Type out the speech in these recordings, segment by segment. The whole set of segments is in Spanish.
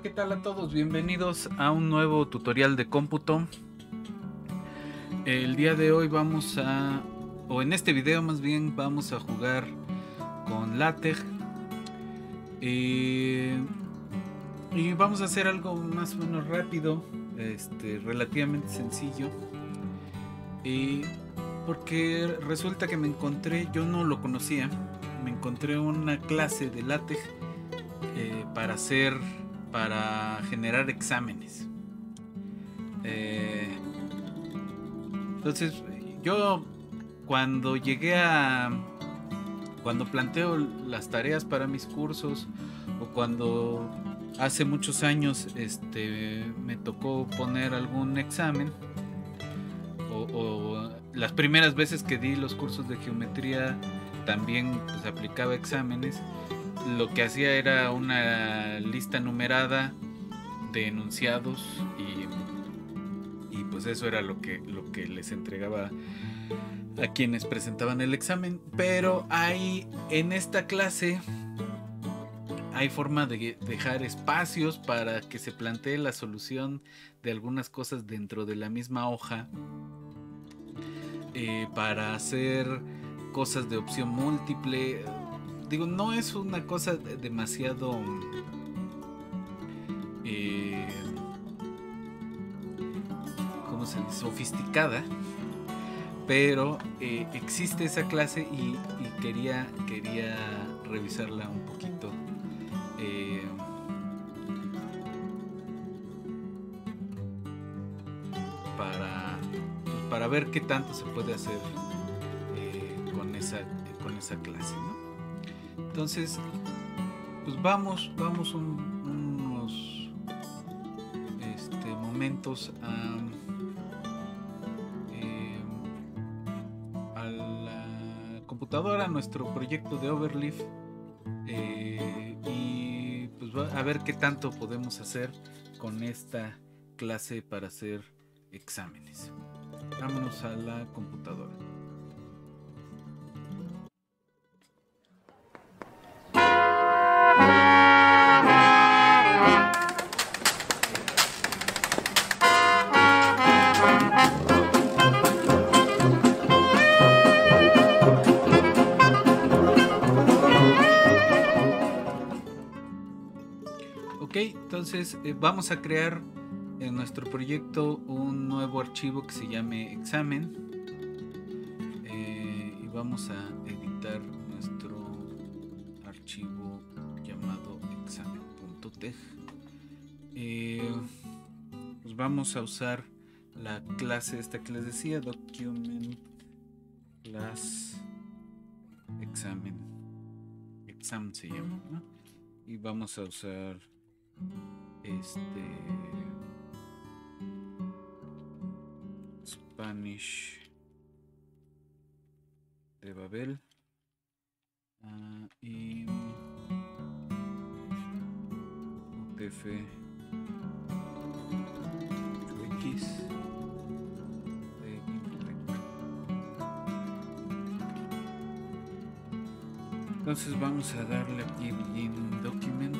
Hola, ¿qué tal a todos? Bienvenidos a un nuevo tutorial de cómputo. El día de hoy o en este video más bien, vamos a jugar con LaTeX. Y vamos a hacer algo más o menos rápido, relativamente sencillo. Porque resulta que yo no lo conocía, me encontré una clase de LaTeX para generar exámenes. Entonces, yo cuando cuando planteo las tareas para mis cursos, o cuando hace muchos años me tocó poner algún examen, o las primeras veces que di los cursos de geometría también pues aplicaba exámenes. Lo que hacía era una lista numerada de enunciados, y pues eso era lo que les entregaba a quienes presentaban el examen. Pero en esta clase hay forma de dejar espacios para que se plantee la solución de algunas cosas dentro de la misma hoja, para hacer cosas de opción múltiple. Digo, no es una cosa demasiado ¿cómo se dice? Sofisticada, pero existe esa clase y quería revisarla un poquito. Para ver qué tanto se puede hacer con esa clase, ¿no? Entonces, pues vamos unos momentos a la computadora, a nuestro proyecto de Overleaf, y pues a ver qué tanto podemos hacer con esta clase para hacer exámenes. Vámonos a la computadora. Ok, entonces vamos a crear en nuestro proyecto un nuevo archivo que se llame examen, y vamos a editar nuestro archivo llamado examen.teg. Pues vamos a usar la clase esta que les decía, document class examen se llama, ¿no? Y vamos a usar Spanish de Babel, y UTF X de Infotec. Entonces vamos a darle aquí begin document.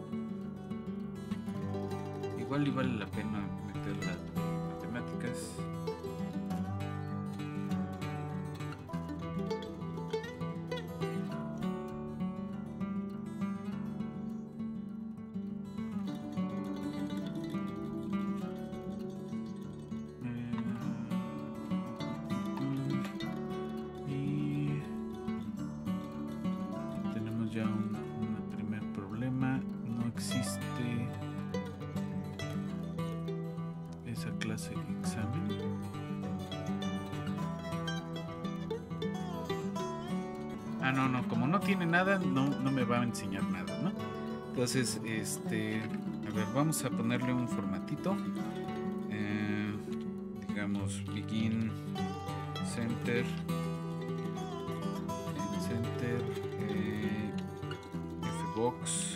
Igual y vale la pena meter las matemáticas. Y tenemos ya un primer problema. No existe esa clase examen. No, como no tiene nada, no me va a enseñar nada, ¿no? Entonces, a ver, vamos a ponerle un formatito. Digamos begin center, fbox,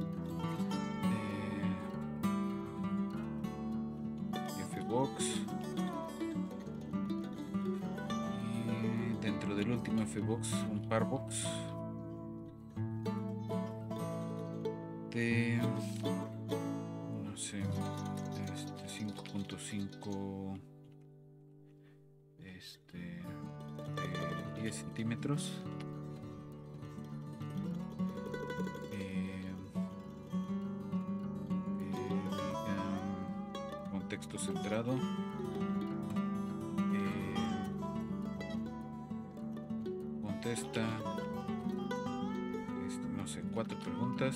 y dentro del último fbox un parbox de sé, 5.5, 10 centímetros. Contexto centrado. Contesta, no sé, 4 preguntas.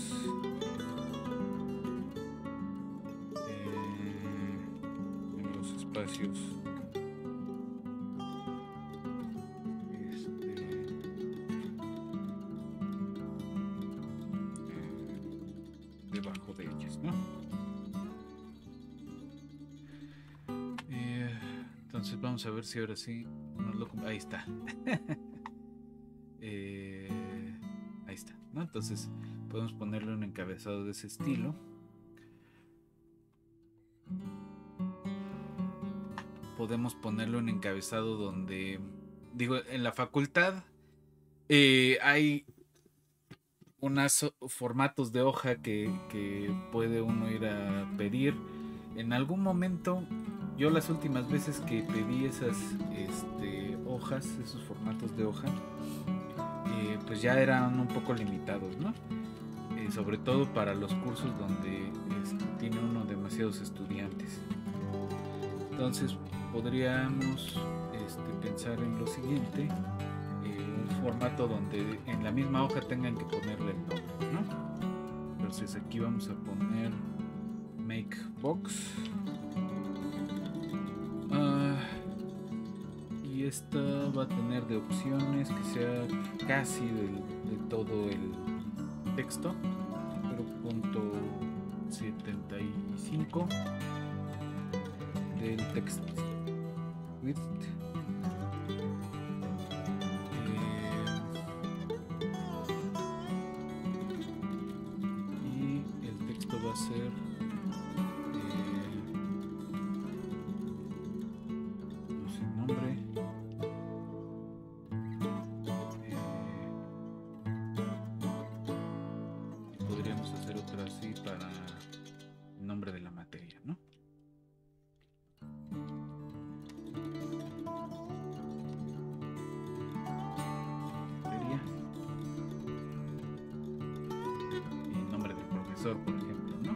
En los espacios debajo de ellas, ¿no? Entonces vamos a ver si ahora sí ahí está. Ahí está, ¿no? Entonces podemos ponerle un encabezado de ese estilo. Podemos ponerle un encabezado donde, digo, en la facultad hay unos formatos de hoja que puede uno ir a pedir. En algún momento, yo las últimas veces que pedí esas hojas, esos formatos de hoja, pues ya eran un poco limitados, ¿no? Sobre todo para los cursos donde tiene uno demasiados estudiantes. Entonces podríamos pensar en lo siguiente: un formato donde en la misma hoja tengan que ponerle el nombre, ¿no? Entonces aquí vamos a poner make box, y esta va a tener de opciones que sea casi de todo el texto, 0.75 del text width. Y el texto va a ser no sé, nombre, podríamos hacer otra así para el nombre de la materia, ¿no? Y nombre del profesor, por ejemplo, ¿no?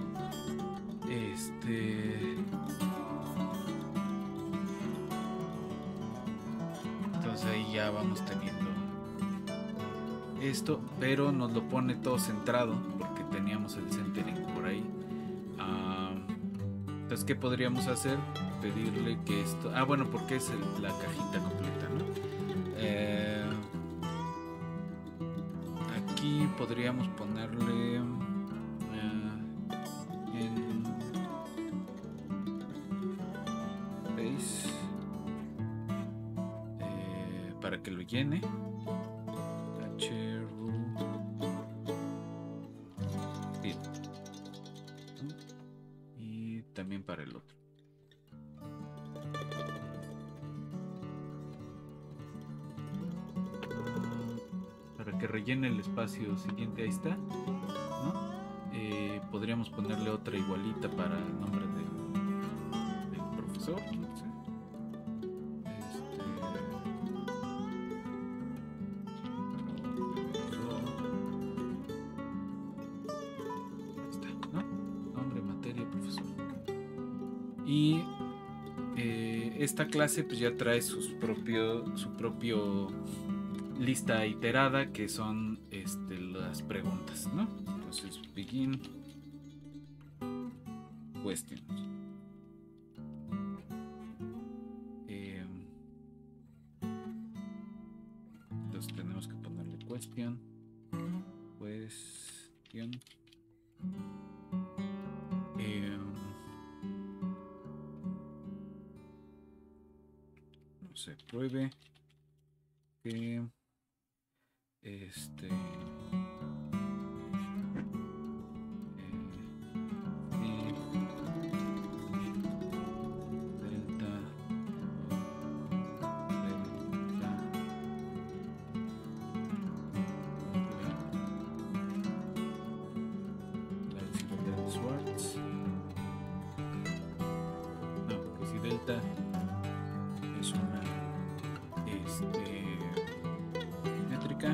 Entonces ahí ya vamos teniendo esto, pero nos lo pone todo centrado porque teníamos el centering por ahí. Entonces, ¿qué podríamos hacer? Pedirle que esto... bueno, porque es la cajita completa, ¿no? Aquí podríamos ponerle en base para que lo llene. Y también para el otro. Para que rellene el espacio siguiente, ahí está, ¿no? Podríamos ponerle otra igualita para el nombre del profesor, no sé. Y esta clase pues ya trae su propio lista iterada, que son las preguntas, ¿no? Entonces begin questions. Entonces tenemos que ponerle question. No sé, pruebe que vuelta es una métrica.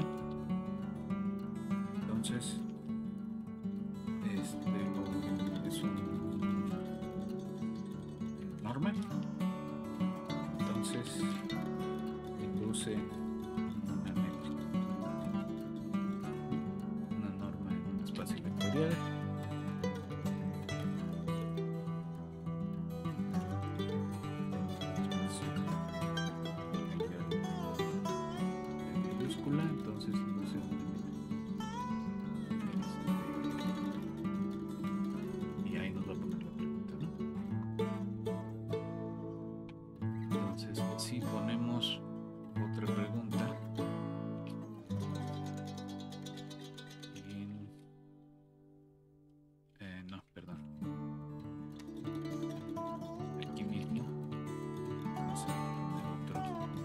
Entonces es un normal. Entonces induce una métrica, una norma en un espacio vectorial. Entonces induce una métrica. Y ahí nos va a poner la pregunta, ¿no? Entonces, si ponemos otra pregunta no, perdón, aquí mismo vamos a poner otro.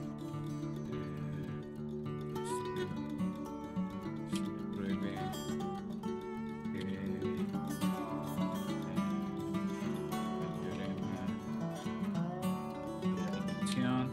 Si pruebe el teorema de la dimensión.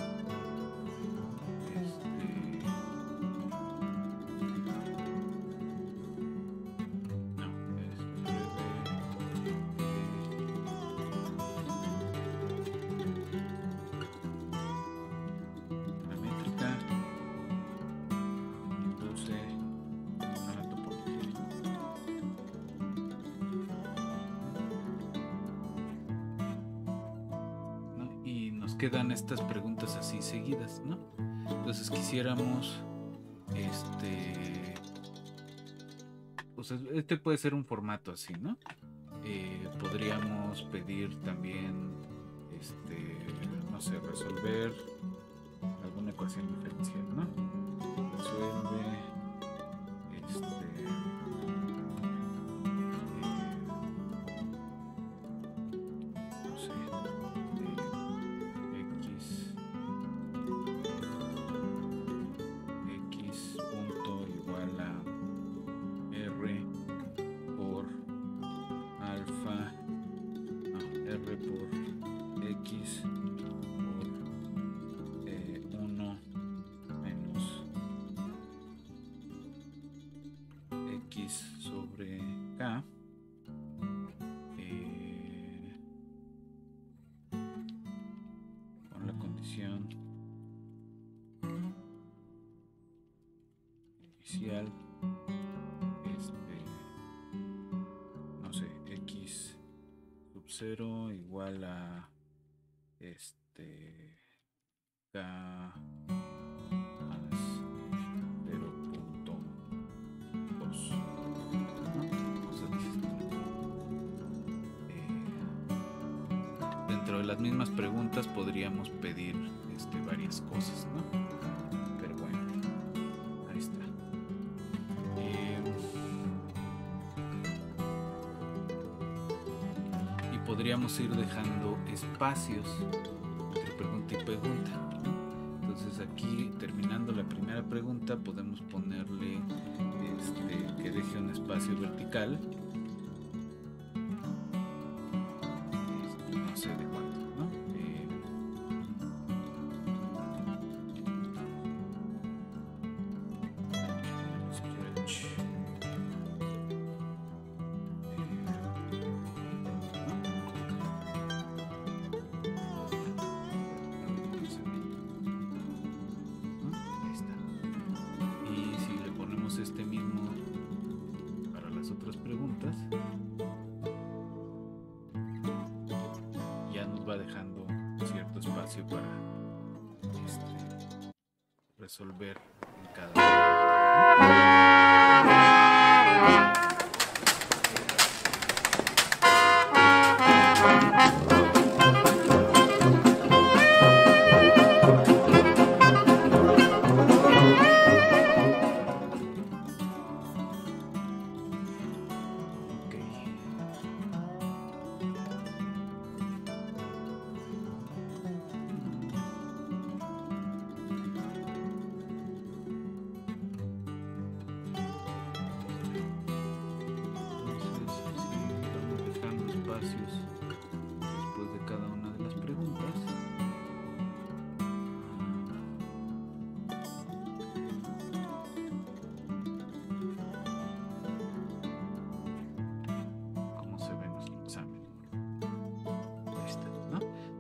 Quedan estas preguntas así seguidas, ¿no? Entonces quisiéramos pues este puede ser un formato así, ¿no? Podríamos pedir también no sé, resolver alguna ecuación diferencial, ¿no? Resuelve no sé, x punto igual a r por alfa, no, r por x por 1 menos x sobre k con la condición inicial, no sé, x sub 0 igual a k más 0.2, ¿no? Cosas de ese estilo. Dentro de las mismas preguntas podríamos pedir varias cosas, ¿no? Pero bueno, ahí está. Y podríamos ir dejando espacios entre pregunta y pregunta, ¿no? Entonces aquí, terminando la primera pregunta, podemos ponerle que deje un espacio vertical, no sé de cuánto, ¿no? Stretch. Este mismo para las otras preguntas, ya nos va dejando cierto espacio para resolver en cada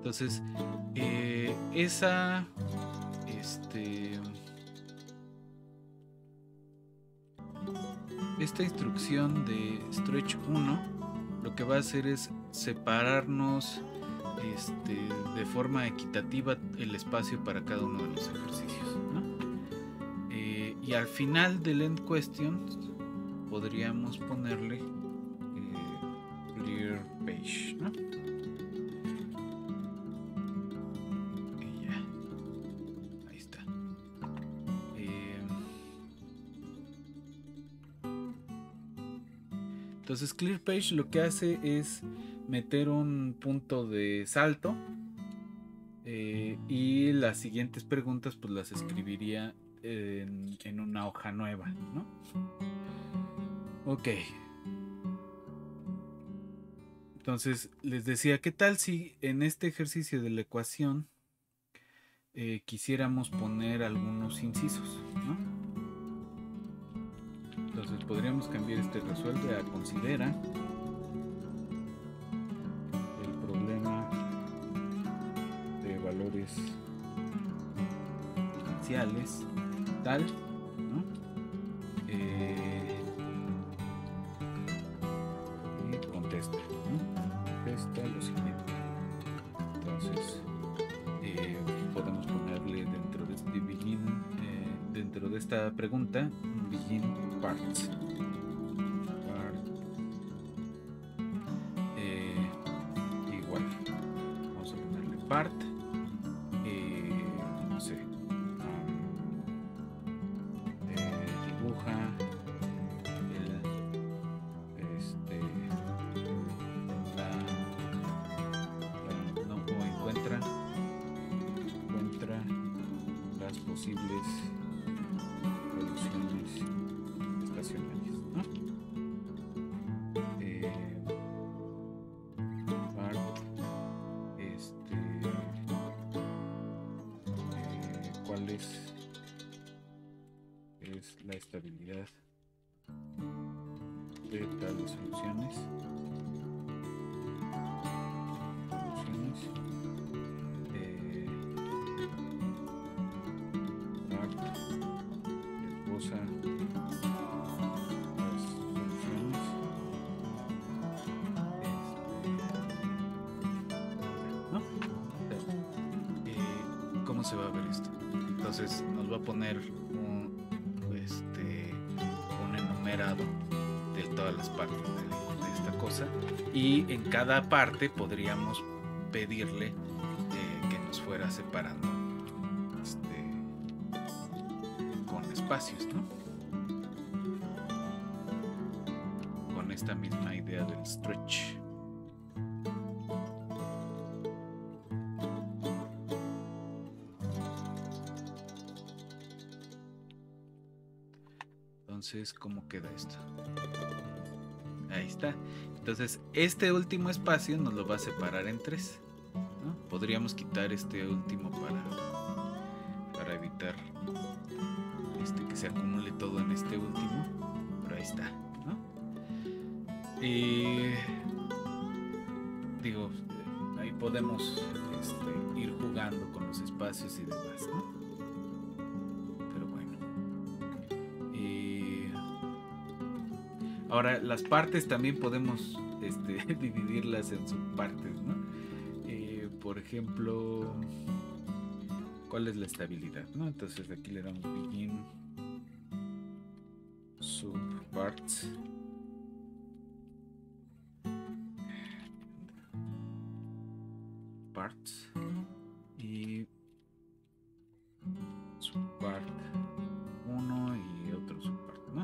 Entonces, esta instrucción de stretch 1 lo que va a hacer es separarnos de forma equitativa el espacio para cada uno de los ejercicios, ¿no? Y al final del end question podríamos ponerle clear page, ¿no? Y ya, ahí está. Entonces clear page lo que hace es meter un punto de salto y las siguientes preguntas pues las escribiría en una hoja nueva, ¿no? Ok. Entonces les decía, ¿qué tal si en este ejercicio de la ecuación quisiéramos poner algunos incisos, ¿no? Entonces podríamos cambiar resuelve a considera el problema de valores diferenciales tal, ¿no? Y contesta, ¿no? Contesta lo siguiente. Entonces podemos ponerle dentro de este begin, dentro de esta pregunta, un begin parts. Igual vamos a ponerle part, no sé, dibuja encuentra las posibles soluciones estacionarias, ¿no? ¿Cuál es la estabilidad de tales soluciones? Esboza las soluciones. ¿No? ¿Cómo se va a ver esto? Entonces nos va a poner un enumerado de todas las partes de esta cosa, y en cada parte podríamos pedirle que nos fuera separando con espacios, ¿no? Con esta misma idea del stretch. Entonces, ¿cómo queda esto? Ahí está. Entonces, este último espacio nos lo va a separar en 3, ¿no? Podríamos quitar este último para evitar que se acumule todo en este último, pero ahí está, ¿no? Digo, ahí podemos ir jugando con los espacios y demás, ¿no? Ahora, las partes también podemos dividirlas en subpartes, ¿no? Por ejemplo, ¿cuál es la estabilidad, no? Entonces aquí le damos begin subparts. Parts y subpart 1 y otro subpart, ¿no?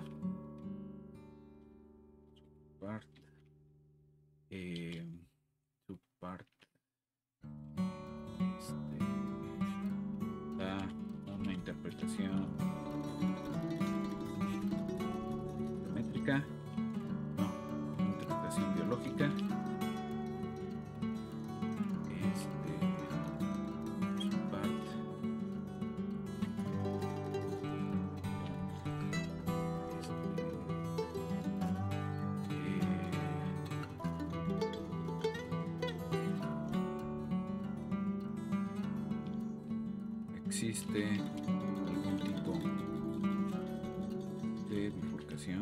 Subpart da una interpretación geométrica, no, interpretación biológica, existe algún tipo de bifurcación,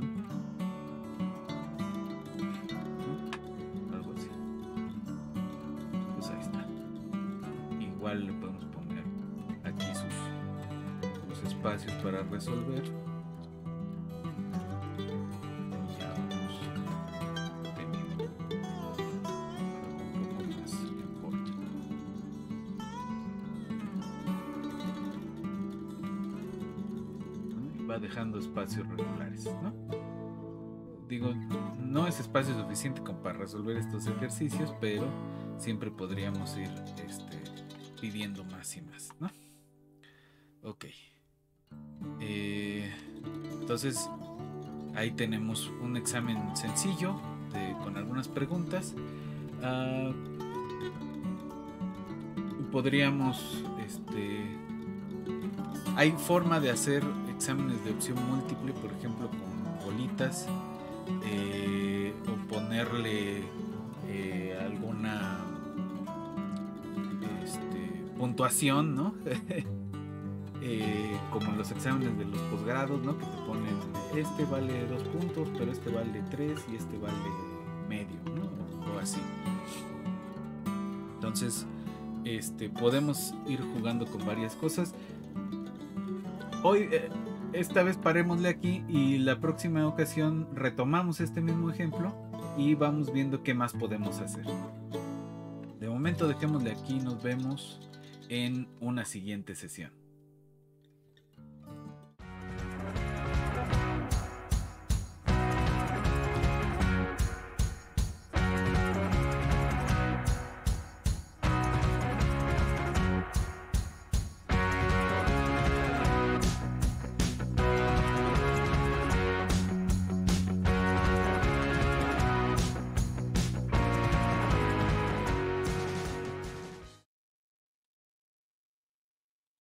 ¿no? Algo así. Pues ahí está. Igual le podemos poner aquí sus espacios para resolver. Dejando espacios regulares, ¿no? Digo, no es espacio suficiente como para resolver estos ejercicios, pero siempre podríamos ir pidiendo más y más, ¿no? Ok. Entonces, ahí tenemos un examen sencillo con algunas preguntas. Podríamos, hay forma de hacer exámenes de opción múltiple, por ejemplo, con bolitas, o ponerle alguna puntuación, ¿no? Como en los exámenes de los posgrados, ¿no? Que te ponen, este vale 2 puntos, pero este vale 3 y este vale medio, ¿no? O así. Entonces, podemos ir jugando con varias cosas. Hoy, esta vez parémosle aquí y la próxima ocasión retomamos este mismo ejemplo y vamos viendo qué más podemos hacer. De momento dejémosle aquí, nos vemos en una siguiente sesión.